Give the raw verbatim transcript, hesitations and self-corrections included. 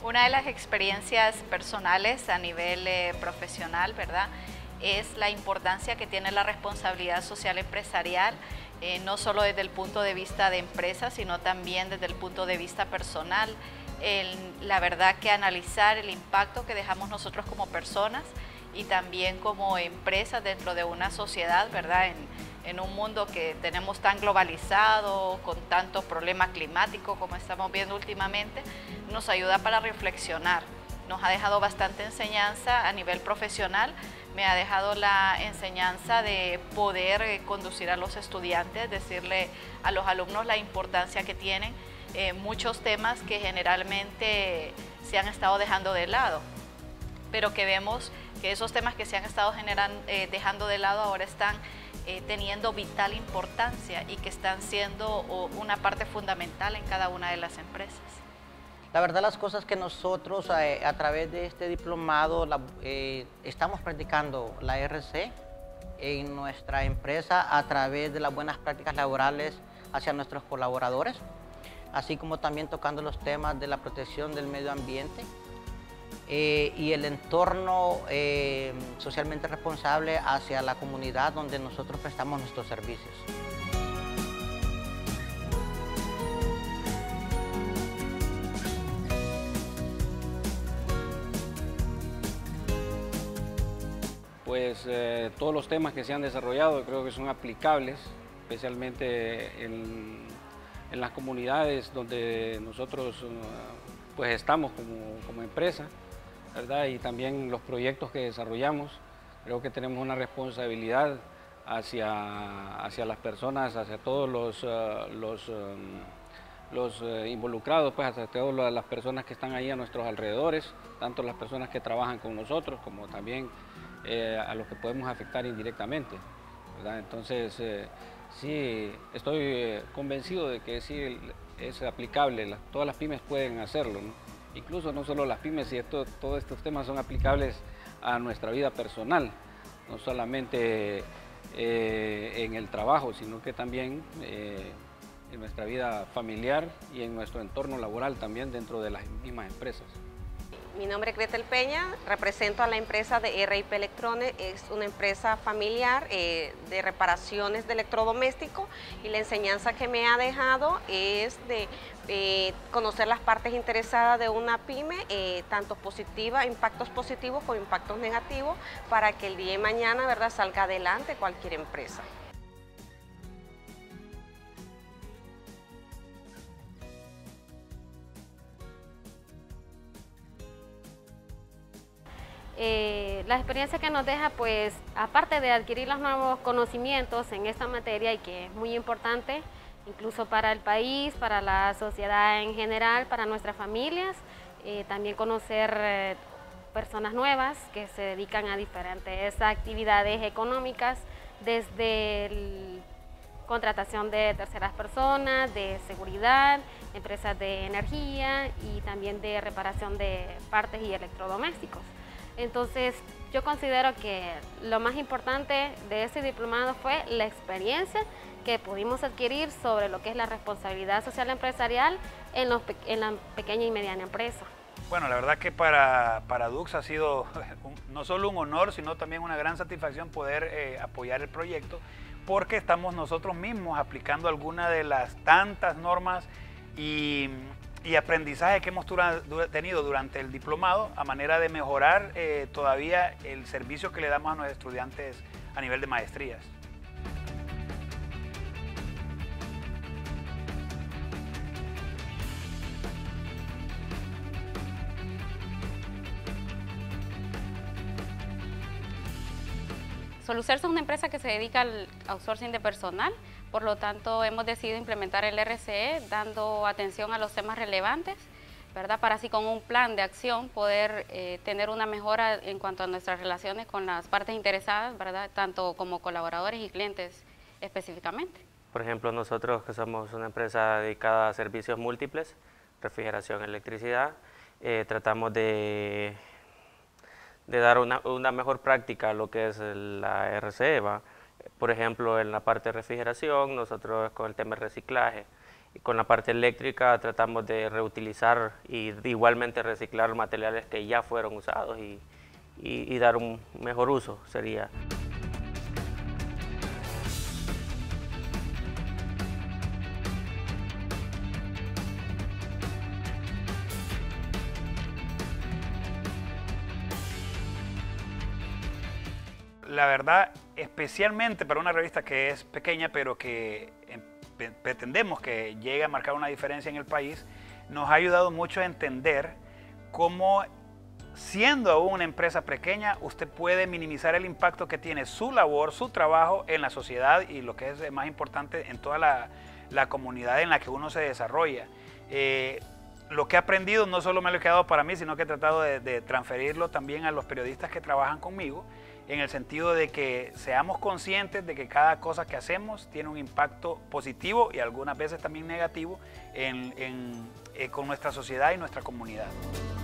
Una de las experiencias personales a nivel eh, profesional, ¿verdad?, es la importancia que tiene la responsabilidad social empresarial, eh, no solo desde el punto de vista de empresa, sino también desde el punto de vista personal. El, la verdad que analizar el impacto que dejamos nosotros como personas y también como empresas dentro de una sociedad, ¿verdad?, en, en un mundo que tenemos tan globalizado, con tanto problema climático como estamos viendo últimamente, nos ayuda para reflexionar. Nos ha dejado bastante enseñanza a nivel profesional, me ha dejado la enseñanza de poder conducir a los estudiantes, decirle a los alumnos la importancia que tienen eh, muchos temas que generalmente se han estado dejando de lado, pero que vemos que esos temas que se han estado generando, eh, dejando de lado ahora están eh, teniendo vital importancia y que están siendo una parte fundamental en cada una de las empresas. La verdad, las cosas que nosotros eh, a través de este diplomado la, eh, estamos practicando la R C en nuestra empresa a través de las buenas prácticas laborales hacia nuestros colaboradores, así como también tocando los temas de la protección del medio ambiente eh, y el entorno eh, socialmente responsable hacia la comunidad donde nosotros prestamos nuestros servicios. Pues eh, todos los temas que se han desarrollado creo que son aplicables, especialmente en, en las comunidades donde nosotros pues estamos como, como empresa, ¿verdad? Y también los proyectos que desarrollamos. Creo que tenemos una responsabilidad hacia, hacia las personas, hacia todos los, uh, los, um, los uh, involucrados, pues hacia todas las personas que están ahí a nuestros alrededores, tanto las personas que trabajan con nosotros como también Eh, a los que podemos afectar indirectamente, ¿verdad? Entonces, eh, sí, estoy eh, convencido de que sí es aplicable, la, todas las pymes pueden hacerlo, ¿no? Incluso no solo las pymes, y esto, todos estos temas son aplicables a nuestra vida personal, no solamente eh, en el trabajo, sino que también eh, en nuestra vida familiar y en nuestro entorno laboral también dentro de las mismas empresas. Mi nombre es Gretel Peña, represento a la empresa de R I P Electrones, es una empresa familiar eh, de reparaciones de electrodomésticos, y la enseñanza que me ha dejado es de eh, conocer las partes interesadas de una pyme, eh, tanto positivas, impactos positivos como impactos negativos, para que el día de mañana, ¿verdad?, salga adelante cualquier empresa. Eh, la experiencia que nos deja, pues, aparte de adquirir los nuevos conocimientos en esta materia, y que es muy importante, incluso para el país, para la sociedad en general, para nuestras familias, eh, también conocer eh, personas nuevas que se dedican a diferentes actividades económicas, desde el contratación de terceras personas, de seguridad, empresas de energía y también de reparación de partes y electrodomésticos. Entonces, yo considero que lo más importante de este diplomado fue la experiencia que pudimos adquirir sobre lo que es la responsabilidad social empresarial en, los, en la pequeña y mediana empresa. Bueno, la verdad que para, para Dux ha sido un, no solo un honor, sino también una gran satisfacción poder eh, apoyar el proyecto, porque estamos nosotros mismos aplicando algunas de las tantas normas y y aprendizaje que hemos dura, dura, tenido durante el diplomado, a manera de mejorar eh, todavía el servicio que le damos a nuestros estudiantes a nivel de maestrías. Solucerso es una empresa que se dedica al outsourcing de personal, por lo tanto hemos decidido implementar el R C E dando atención a los temas relevantes, ¿verdad?, para así con un plan de acción poder eh, tener una mejora en cuanto a nuestras relaciones con las partes interesadas, ¿verdad?, tanto como colaboradores y clientes específicamente. Por ejemplo, nosotros que somos una empresa dedicada a servicios múltiples, refrigeración, electricidad, eh, tratamos de de dar una, una mejor práctica a lo que es la R C E, ¿va? Por ejemplo, en la parte de refrigeración, nosotros con el tema de reciclaje, Y con la parte eléctrica tratamos de reutilizar y de igualmente reciclar materiales que ya fueron usados y, y, y dar un mejor uso sería. La verdad, especialmente para una revista que es pequeña, pero que pretendemos que llegue a marcar una diferencia en el país, nos ha ayudado mucho a entender cómo, siendo aún una empresa pequeña, usted puede minimizar el impacto que tiene su labor, su trabajo en la sociedad y lo que es más importante, en toda la, la comunidad en la que uno se desarrolla. Eh, Lo que he aprendido no solo me lo he quedado para mí, sino que he tratado de, de transferirlo también a los periodistas que trabajan conmigo, en el sentido de que seamos conscientes de que cada cosa que hacemos tiene un impacto positivo y algunas veces también negativo en, en, eh, con nuestra sociedad y nuestra comunidad.